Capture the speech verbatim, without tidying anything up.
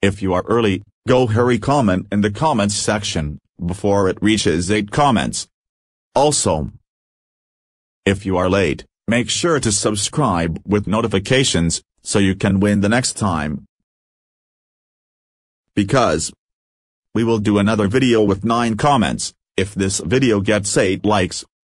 If you are early, go hurry comment in the comments section, before it reaches eight comments. Also, if you are late, make sure to subscribe with notifications, so you can win the next time. Because we will do another video with nine comments, if this video gets eight likes.